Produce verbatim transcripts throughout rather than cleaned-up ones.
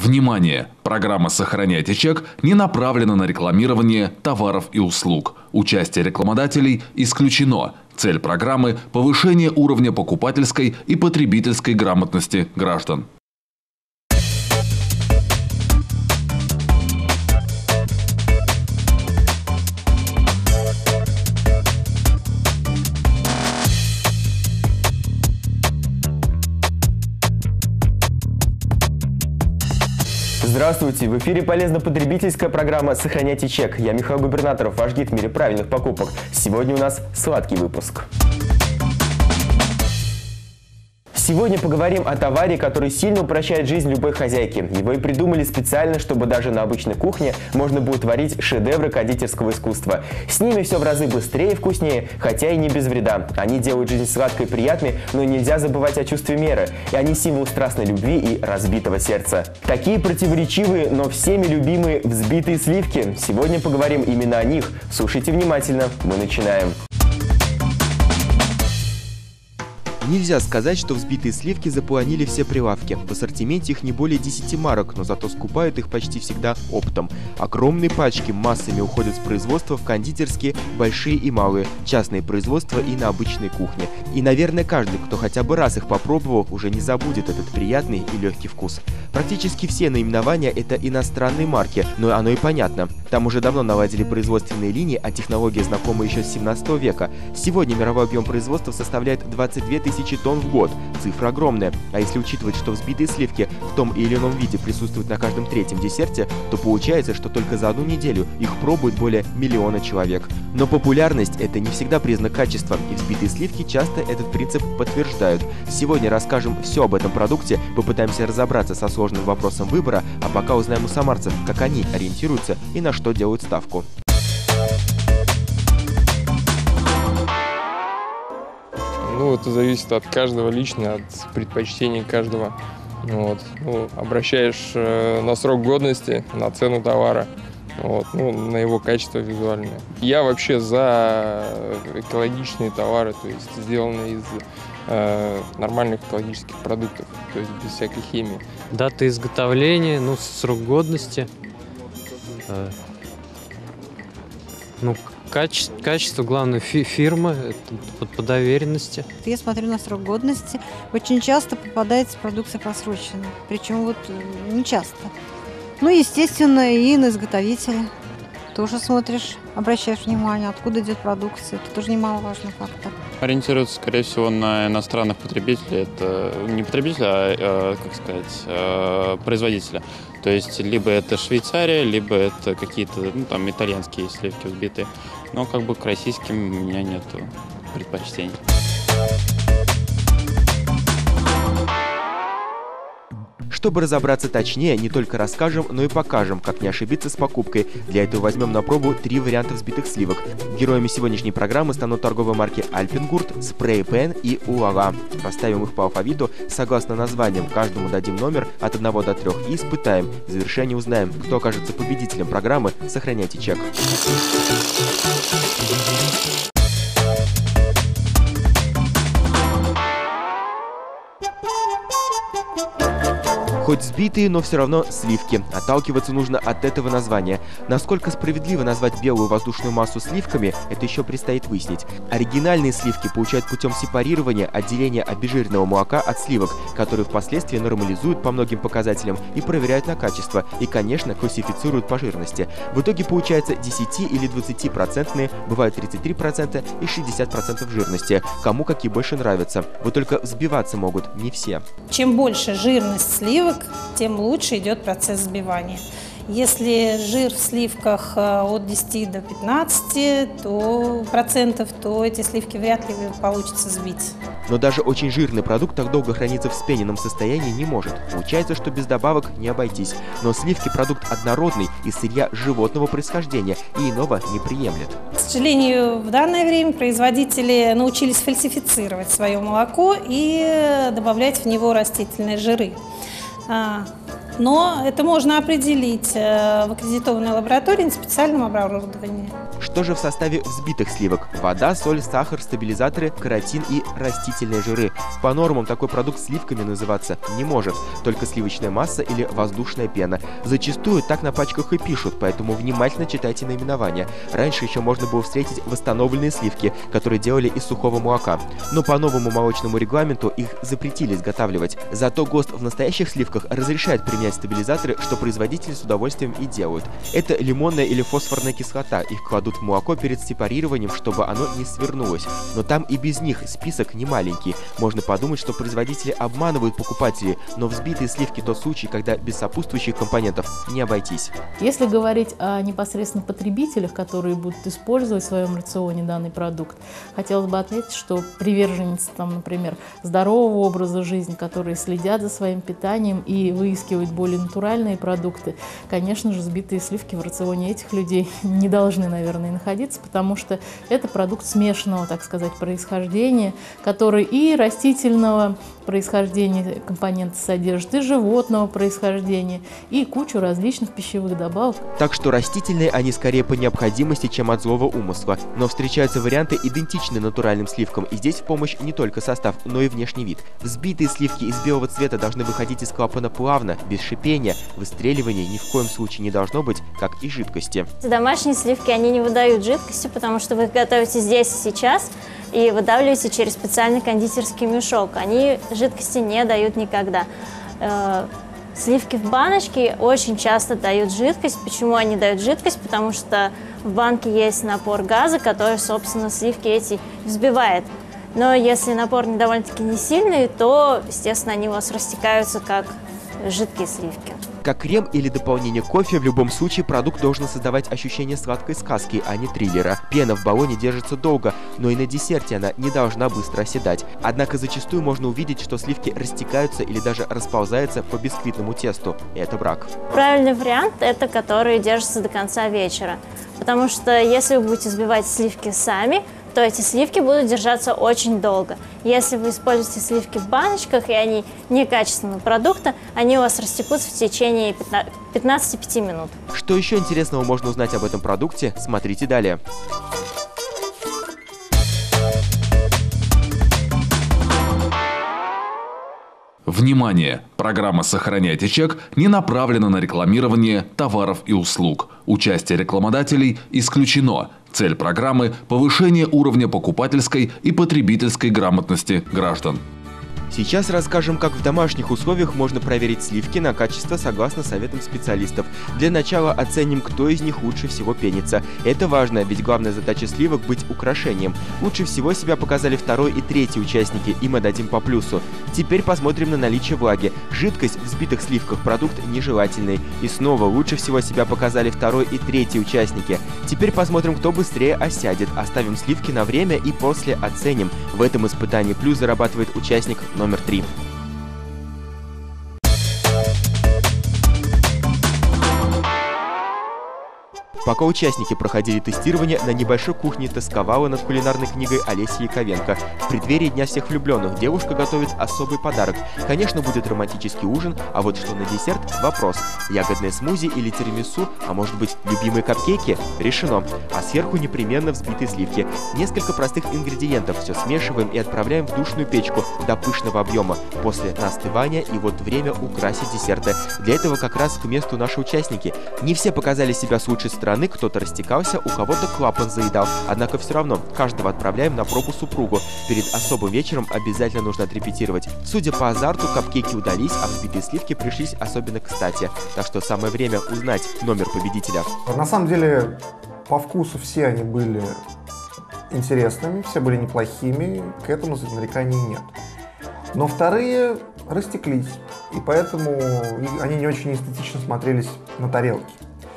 Внимание! Программа «Сохраняйте чек» не направлена на рекламирование товаров и услуг. Участие рекламодателей исключено. Цель программы – повышение уровня покупательской и потребительской грамотности граждан. Здравствуйте! В эфире полезно-потребительская программа «Сохраняйте чек». Я Михаил Губернаторов, ваш гид в мире правильных покупок. Сегодня у нас сладкий выпуск. Сегодня поговорим о товаре, который сильно упрощает жизнь любой хозяйки. Его и придумали специально, чтобы даже на обычной кухне можно было творить шедевры кондитерского искусства. С ними все в разы быстрее и вкуснее, хотя и не без вреда. Они делают жизнь сладкой и приятной, но нельзя забывать о чувстве меры. И они символ страстной любви и разбитого сердца. Такие противоречивые, но всеми любимые взбитые сливки. Сегодня поговорим именно о них. Слушайте внимательно, мы начинаем. Нельзя сказать, что взбитые сливки заполонили все прилавки. В ассортименте их не более десяти марок, но зато скупают их почти всегда оптом. Огромные пачки массами уходят с производства в кондитерские, большие и малые, частные производства и на обычной кухне. И, наверное, каждый, кто хотя бы раз их попробовал, уже не забудет этот приятный и легкий вкус. Практически все наименования – это иностранные марки, но оно и понятно. Там уже давно наладили производственные линии, а технология знакома еще с семнадцатого века. Сегодня мировой объем производства составляет двадцать две тысячи тонн в год. Цифра огромная. А если учитывать, что взбитые сливки в том или ином виде присутствуют на каждом третьем десерте, то получается, что только за одну неделю их пробует более миллиона человек. Но популярность – это не всегда признак качества, и взбитые сливки часто этот принцип подтверждают. Сегодня расскажем все об этом продукте, попытаемся разобраться со сложным вопросом выбора, а пока узнаем у самарцев, как они ориентируются и на что делают ставку. Ну, это зависит от каждого лично, от предпочтений каждого. Вот. Ну, обращаешь э, на срок годности, на цену товара, вот, ну, на его качество визуальное. Я вообще за экологичные товары, то есть сделанные из э, нормальных экологических продуктов, то есть без всякой химии. Дата изготовления, ну, срок годности. Э, ну, Качество, качество главное, фи, фирма, по, по доверенности. Я смотрю на срок годности. Очень часто попадается продукция просроченная. Причем вот не часто. Ну, естественно, и на изготовителя тоже смотришь, обращаешь внимание, откуда идет продукция. Это тоже немаловажный фактор. Ориентируются, скорее всего, на иностранных потребителей. Это не потребителя, а, как сказать, производителя. То есть либо это Швейцария, либо это какие-то, ну, там, итальянские сливки взбитые. Но как бы к российским у меня нет предпочтений. Чтобы разобраться точнее, не только расскажем, но и покажем, как не ошибиться с покупкой. Для этого возьмем на пробу три варианта взбитых сливок. Героями сегодняшней программы станут торговые марки Альпенгурт, Spray Pen и Улала. Расставим их по алфавиту согласно названиям. Каждому дадим номер от одного до трех и испытаем. В завершении узнаем, кто окажется победителем программы «Сохраняйте чек». Хоть сбитые, но все равно сливки. Отталкиваться нужно от этого названия. Насколько справедливо назвать белую воздушную массу сливками, это еще предстоит выяснить. Оригинальные сливки получают путем сепарирования отделения обезжиренного молока от сливок, которые впоследствии нормализуют по многим показателям и проверяют на качество, и, конечно, классифицируют по жирности. В итоге получается десять или двадцать процентные, бывают тридцать три процента и шестьдесят процентов жирности. Кому какие больше нравятся. Вот только взбиваться могут не все. Чем больше жирность сливок, тем лучше идет процесс взбивания. Если жир в сливках от десяти до пятнадцати то, процентов, то эти сливки вряд ли получится сбить. Но даже очень жирный продукт так долго храниться в вспененном состоянии не может. Получается, что без добавок не обойтись. Но сливки – продукт однородный, из сырья животного происхождения, и иного не приемлет. К сожалению, в данное время производители научились фальсифицировать свое молоко и добавлять в него растительные жиры. но это можно определить в аккредитованной лаборатории на специальном оборудовании. Что же в составе взбитых сливок? Вода, соль, сахар, стабилизаторы, каротин и растительные жиры. По нормам такой продукт сливками называться не может, только сливочная масса или воздушная пена. Зачастую так на пачках и пишут, поэтому внимательно читайте наименования. Раньше еще можно было встретить восстановленные сливки, которые делали из сухого молока. Но по новому молочному регламенту их запретили изготавливать. Зато ГОСТ в настоящих сливках разрешает применять стабилизаторы, что производители с удовольствием и делают. Это лимонная или фосфорная кислота. Их кладут в молоко перед сепарированием, чтобы оно не свернулось. Но там и без них список не маленький. Можно подумать, что производители обманывают покупателей, но взбитые сливки тот случай, когда без сопутствующих компонентов не обойтись. Если говорить о непосредственно потребителях, которые будут использовать в своем рационе данный продукт, хотелось бы отметить, что приверженцы, там, например, здорового образа жизни, которые следят за своим питанием и выискивают более натуральные продукты, конечно же, взбитые сливки в рационе этих людей не должны, наверное, находиться, потому что это продукт смешанного, так сказать, происхождения, который и растительного происхождения компоненты содержит, и животного происхождения, и кучу различных пищевых добавок. Так что растительные они скорее по необходимости, чем от злого умысла. Но встречаются варианты, идентичные натуральным сливкам, и здесь в помощь не только состав, но и внешний вид. Взбитые сливки из белого цвета должны выходить из клапана плавно, без шипения. Выстреливания ни в коем случае не должно быть, как и жидкости. Домашние сливки, они не выдают жидкости, потому что вы их готовите здесь и сейчас и выдавливаете через специальный кондитерский мешок. Они жидкости не дают никогда. Сливки в баночке очень часто дают жидкость. Почему они дают жидкость? Потому что в банке есть напор газа, который, собственно, сливки эти взбивает. Но если напор не довольно-таки не сильный, то, естественно, они у вас растекаются как жидкие сливки. Как крем или дополнение кофе, в любом случае продукт должен создавать ощущение сладкой сказки, а не триллера. Пена в баллоне держится долго, но и на десерте она не должна быстро оседать. Однако зачастую можно увидеть, что сливки растекаются или даже расползаются по бисквитному тесту. И это брак. Правильный вариант – это который держится до конца вечера. Потому что если вы будете взбивать сливки сами, то эти сливки будут держаться очень долго. Если вы используете сливки в баночках, и они некачественного продукта, они у вас растекутся в течение пятнадцати пяти минут. Что еще интересного можно узнать об этом продукте, смотрите далее. Внимание! Программа «Сохраняйте чек» не направлена на рекламирование товаров и услуг. Участие рекламодателей исключено. Цель программы – повышение уровня покупательской и потребительской грамотности граждан. Сейчас расскажем, как в домашних условиях можно проверить сливки на качество согласно советам специалистов. Для начала оценим, кто из них лучше всего пенится. Это важно, ведь главная задача сливок – быть украшением. Лучше всего себя показали второй и третий участники, им отдадим по плюсу. Теперь посмотрим на наличие влаги. Жидкость в взбитых сливках – продукт нежелательный. И снова лучше всего себя показали второй и третий участники. Теперь посмотрим, кто быстрее осядет. Оставим сливки на время и после оценим. В этом испытании плюс зарабатывает участник номер три. Пока участники проходили тестирование, на небольшой кухне тосковала над кулинарной книгой Олеся Яковенко. В преддверии Дня всех влюбленных девушка готовит особый подарок. Конечно, будет романтический ужин, а вот что на десерт – вопрос. Ягодное смузи или тирамису, а может быть любимые капкейки? Решено. А сверху непременно взбитые сливки. Несколько простых ингредиентов, все смешиваем и отправляем в душную печку до пышного объема. После остывания и вот время украсить десерты. Для этого как раз к месту наши участники. Не все показали себя с лучшей стороны. Кто-то растекался, у кого-то клапан заедал. Однако все равно, каждого отправляем на пробу супругу. Перед особым вечером обязательно нужно отрепетировать. Судя по азарту, капкейки удались, а взбитые сливки пришлись особенно кстати. Так что самое время узнать номер победителя. На самом деле, по вкусу все они были интересными, все были неплохими, к этому нареканий нет. Но вторые растеклись, и поэтому они не очень эстетично смотрелись на тарелке.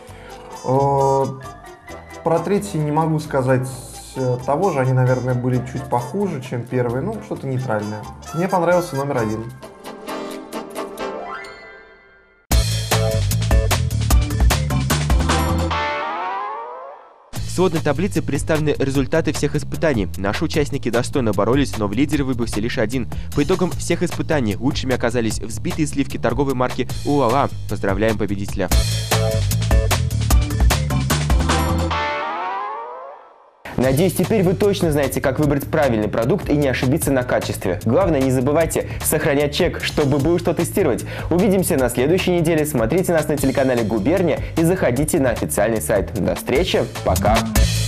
Про третьи не могу сказать того же, они, наверное, были чуть похуже, чем первые, ну, что-то нейтральное. Мне понравился номер один. сводной таблице представлены результаты всех испытаний. Наши участники достойно боролись, но в лидере выбился лишь один. По итогам всех испытаний лучшими оказались взбитые сливки торговой марки «Улала». Поздравляем победителя! Надеюсь, теперь вы точно знаете, как выбрать правильный продукт и не ошибиться на качестве. Главное, не забывайте сохранять чек, чтобы было что тестировать. Увидимся на следующей неделе. Смотрите нас на телеканале «Губерния» и заходите на официальный сайт. До встречи, пока!